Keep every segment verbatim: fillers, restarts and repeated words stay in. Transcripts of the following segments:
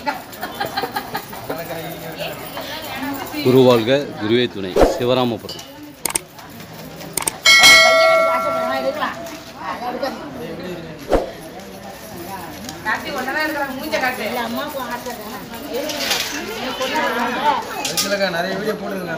குரு வாழ்க குருவே துணை. சிவராமபுரம். நிறைய வீடியோ போடுங்க.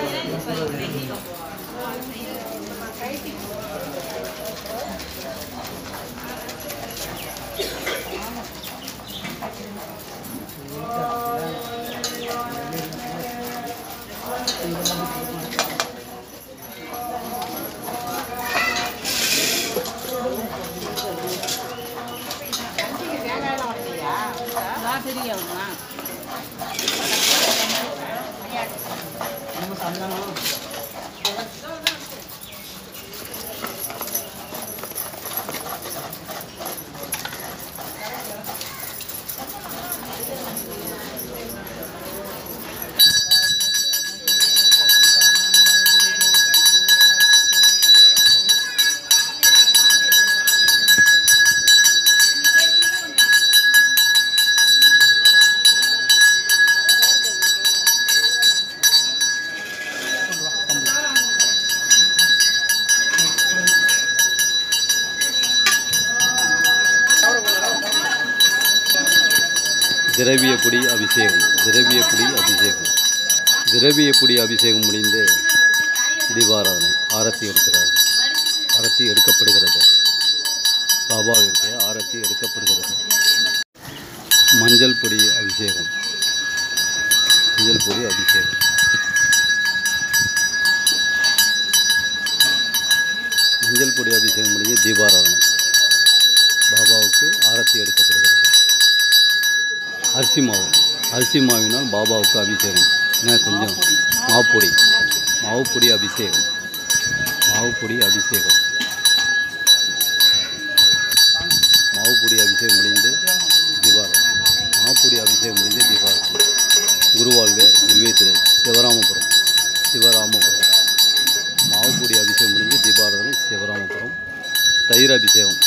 திரவியப்பொடி அபிஷேகம். திரவியப்பொடி அபிஷேகம். திரவியப்பொடி அபிஷேகம் முடிந்து தீபாராதனை ஆரத்தி எடுக்கிறார்கள். ஆரத்தி எடுக்கப்படுகிறது. பாபாவிற்கு ஆரத்தி எடுக்கப்படுகிறது. மஞ்சள் பொடி அபிஷேகம். மஞ்சள் பொடி அபிஷேகம். மஞ்சள் பொடி அபிஷேகம் முடிஞ்சு தீபாராதனை. பாபாவுக்கு ஆரத்தி எடுக்கப்படுகிறது. அரிசி மாவு. அரிசி மாவினால் பாபாவுக்கு அபிஷேகம். ஏன்னா கொஞ்சம் மாவுப்பொடி. மாவுப்பொடி அபிஷேகம். மாவுப்பொடி அபிஷேகம். மாவுப்பொடி அபிஷேகம் முடிந்து தீபாராதனை. மாவுப்பொடி அபிஷேகம் முடிந்து தீபாராதனை. குருவாழ்க குருவே துணை. சிவராமபுரம். சிவராமபுரம். மாவுப்பொடி அபிஷேகம் முடிஞ்சு தீபாராதனை. சிவராமபுரம். தயிர் அபிஷேகம்.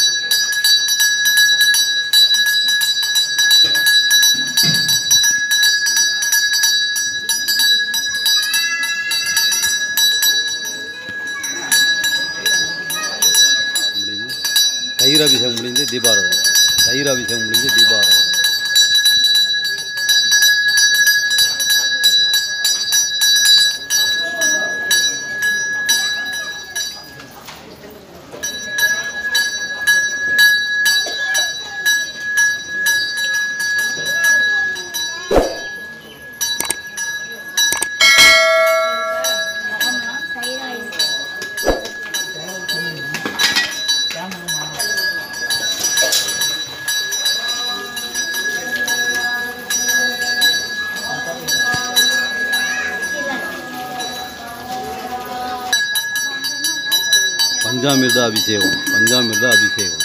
தயிர் அபிஷேகம் முடிந்து தீபாராதனை. தயிர் அபிஷேகம் முடிந்து தீபாராதனை. பஞ்சாமிர்த அபிஷேகம். பஞ்சாமிர்த அபிஷேகம்.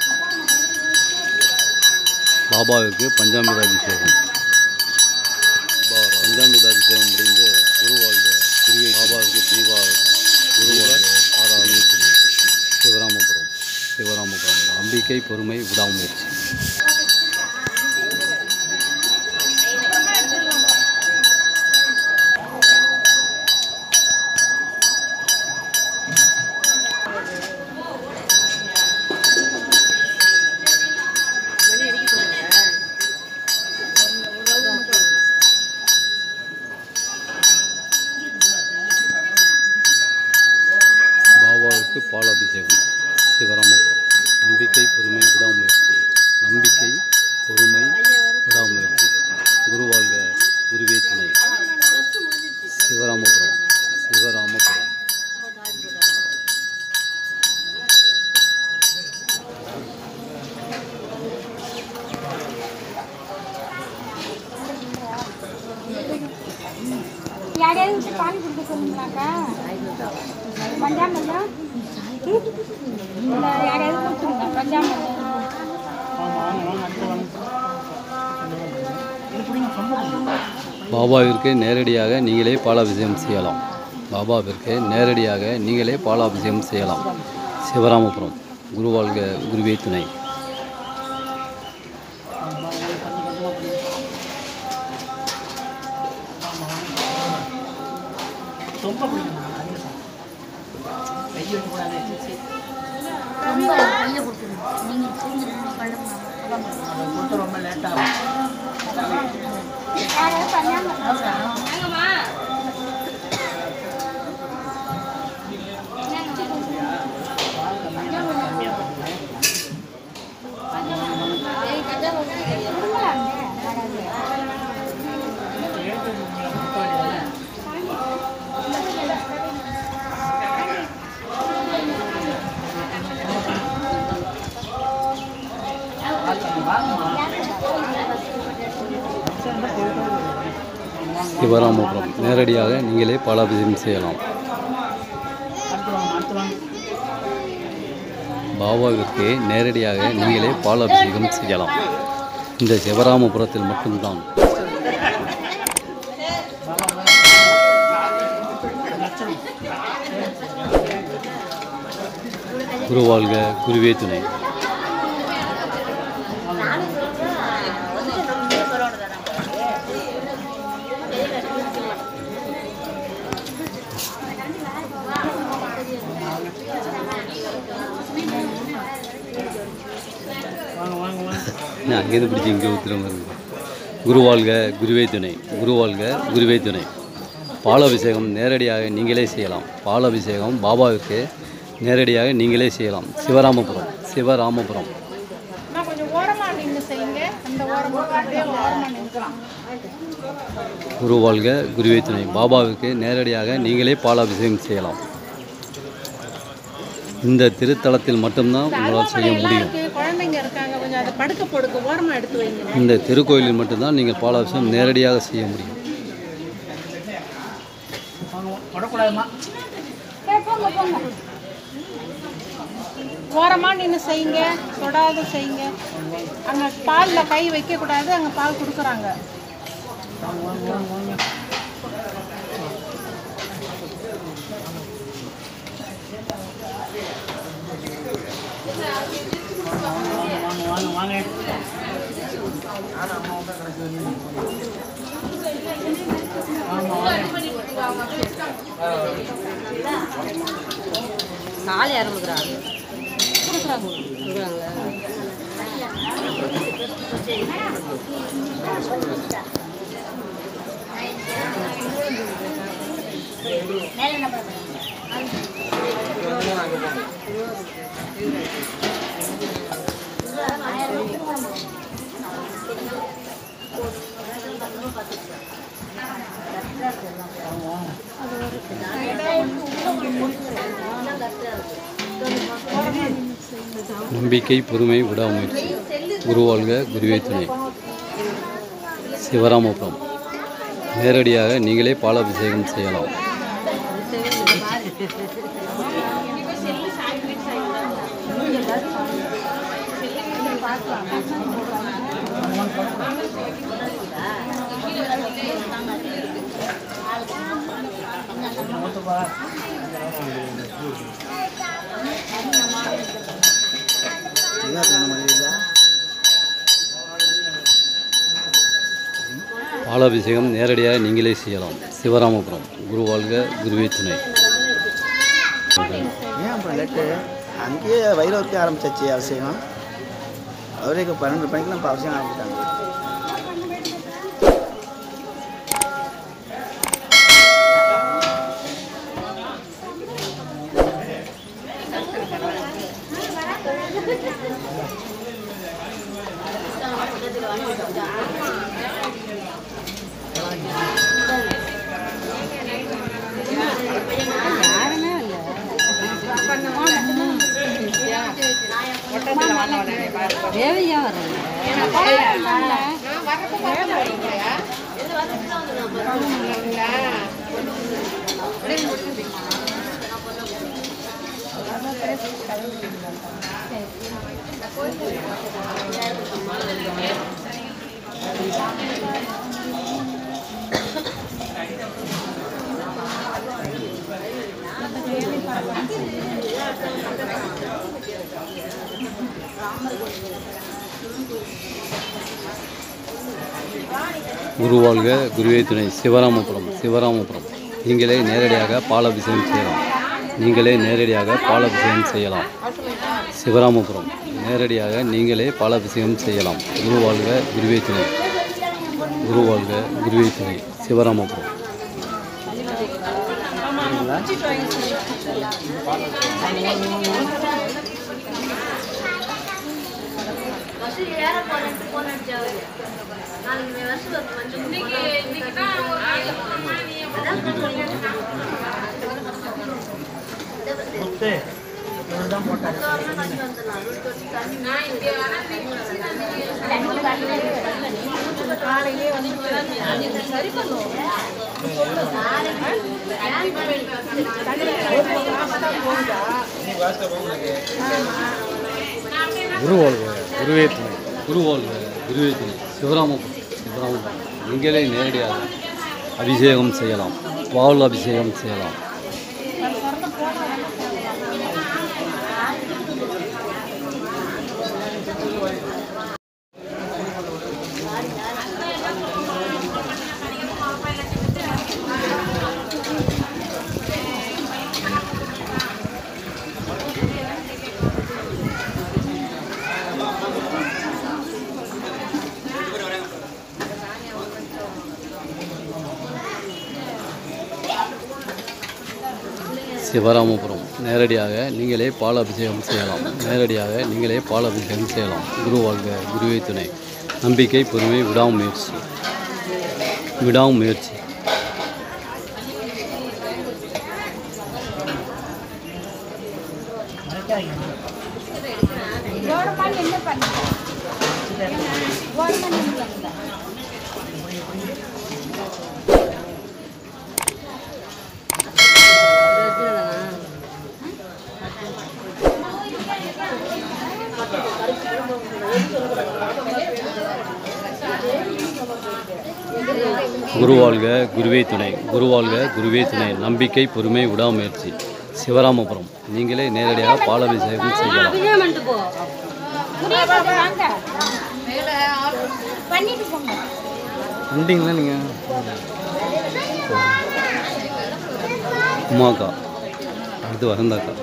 பாபாவிற்கு பஞ்சாமிர்த அபிஷேகம். பஞ்சாமிர்த அபிஷேகம் முடிந்து குருவாழ்க குருவே. பாபாவிற்கு தீபாவளி. குருவாழ்க ஆறாவது சிவராமபுரம். சிவராமபுரம். நம்பிக்கை, பொறுமை, விடாமுயற்சி. பாபாவுக்கு பால் அபிஷேகம். சிவராமபுரம். நம்பிக்கை, பொறுமை, விடாமுயற்சி. நம்பிக்கை, பொறுமை, விடாமுயற்சி. குருவாழ்க குருவே துணை. சிவராமபுரம். சிவராமபுரம். யாரையாவது பால் கொடுக்க சொல்லுங்களாக்கா? பஞ்சாமிர்தம் யாரையாவது கொடுத்துருங்க. பஞ்சாமிர்தம் பாபாவிற்கு நேரடியாக நீங்களே பாலாபிஷேகம் செய்யலாம். பாபாவிற்கு நேரடியாக நீங்களே பாலாபிஷேகம் செய்யலாம். சிவராமபுரம். குருவாழ்க குருவே துணை. ரொம்ப கையை கொடுத்துருங்க. நீங்கள் செஞ்சு பழம் ரொம்ப லேட்டாக யாராவது பண்ணாமல் சிவராமபுரம் நேரடியாக நீங்களே பாலாபிஷேகம் செய்யலாம். பாபாவிற்கு நேரடியாக நீங்களே பாலாபிஷேகம் செய்யலாம். இந்த சிவராமபுரத்தில் மட்டும்தான். குருவாழ்க, குருவே துணை. அங்கேருந்து பிடிச்சி இங்கே ஊற்றுற மாதிரி இருக்குது. குருவாழ்க, குருவே துணை. குருவாழ்க, குருவே துணை. பாலாபிஷேகம் நேரடியாக நீங்களே செய்யலாம். பாலாபிஷேகம் பாபாவிற்கு நேரடியாக நீங்களே செய்யலாம். சிவராமபுரம் சிவராமபுரம் குருவாழ்க, குருவே துணை. பாபாவிற்கு நேரடியாக நீங்களே பாலாபிஷேகம் செய்யலாம். இந்த திருத்தலத்தில் மட்டும்தான் உங்களால் செய்ய முடியும். இந்த திருக்கோயிலில் மட்டும்தான் நீங்கள் பாலாபிஷேகம் நேரடியாக செய்ய முடியும். ஓரமாக நின்று செய்யுங்க, தொடாத செய்யுங்க. அங்கே பாலில் கை வைக்கக்கூடாது, அங்கே பால் கொடுக்குறாங்க. காலை யாரும் கொடுக்குறாங்க கொடுக்குறாங்க கொடுக்குறாங்களா? நம்பிக்கை, பொறுமை, விடாமுயற்சி. குருவாழ்க, குருவே துணை. சிவராமபுரம் நேரடியாக நீங்களே பாலாபிஷேகம் செய்யலாம். பாலாபிஷேகம் நேரடியாக நீங்களே செய்யலாம். சிவராமபுரம் குருவாழ்க, குருவே துணை. ஏன் அப்புறம் லேட்டு? அங்கேயே வைரவருக்கே ஆரம்பிச்சாச்சு அவசியம். அவருக்கு பன்னெண்டு மணிக்கெலாம் இப்போ அவசியம் ஆரம்பிட்டாங்க. தேவையா வர்றேன் குருவாழ்க, குருவே துணை. சிவராமபுரம் சிவராமபுரம் நீங்களே நேரடியாக பாலாபிஷேகம் செய்யலாம். நீங்களே நேரடியாக பாலாபிஷேகம் செய்யலாம். சிவராமபுரம் நேரடியாக நீங்களே பாலாபிஷேகம் செய்யலாம். குரு வாழ்க குருவே துணை. குரு வாழ்க குருவே துணை. சிவராமபுரம். குரு வாழ்க குருவே துணை. குரு வாழ்க குருவே துணை. சிவராமபுரம். சிவராமபுரம் நீங்களே நேரடியாக அபிஷேகம் செய்யலாம். பால் அபிஷேகம் செய்யலாம். சிவராமபுரம் நேரடியாக நீங்களே பால் அபிஷேகம் செய்யலாம். நேரடியாக நீங்களே பால் அபிஷேகம் செய்யலாம். குரு வாழ்க குருவே துணை. நம்பிக்கை, பொறுமை, விடாமுயற்சி. விடாமுயற்சி. குரு வாழ்க குருவே துணை. குரு வாழ்க குருவே துணை. நம்பிக்கை, பொறுமை, விடாமுயற்சி. சிவராமபுரம் நீங்களே நேரடியாக பாலாபிஷேகம் செய்யலாம். வந்துட்டீங்களா நீங்கள்? உமாக்கா அடுத்து வசந்தாக்கா.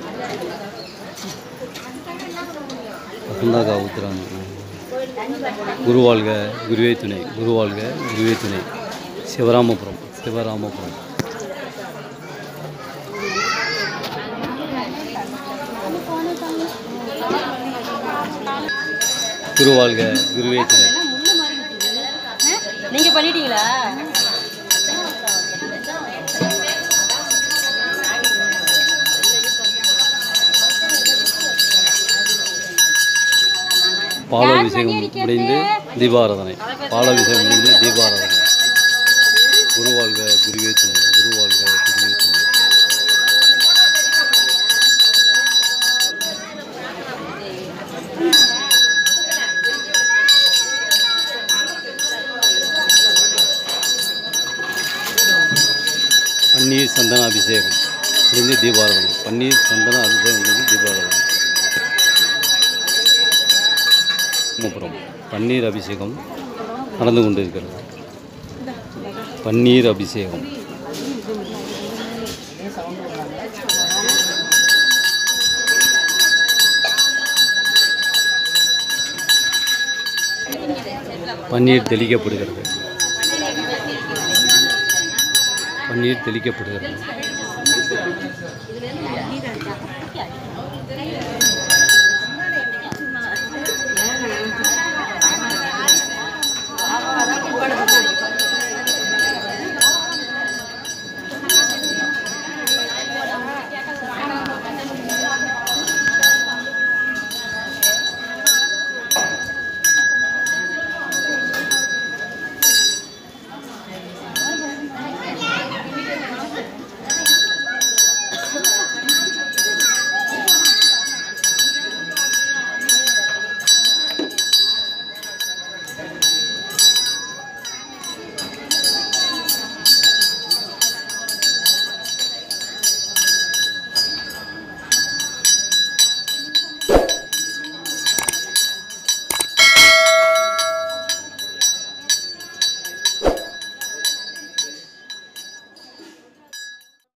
வசந்தாக்கா ஊத்துறாங்க. குரு வாழ்க குருவே துணை. குரு வாழ்க குருவே துணை. சிவராமபுரம். சிவராமபுரம். குரு வாழ்க குருவே துணை. நீங்க பண்ணிட்டீங்களா? பாலாபிஷேகம் முடிந்து தீபாராதனை. பாலாபிஷேகம் முடிந்து தீபாராதனை. குரு வாழ்க குருவே துணை. குரு வாழ்க குருவே துணை. பன்னீர் சந்தன அபிஷேகம் முடிந்து தீபாராதனை. பன்னீர் சந்தன அபிஷேகம் முடிந்து தீபாராதனை. அப்புறம் பன்னீர் அபிஷேகம் நடந்து கொண்டிருக்கிறது. பன்னீர் அபிஷேகம். பன்னீர் தெளிக்கப்படுகிறது. பன்னீர் தெளிக்கப்படுகிறது.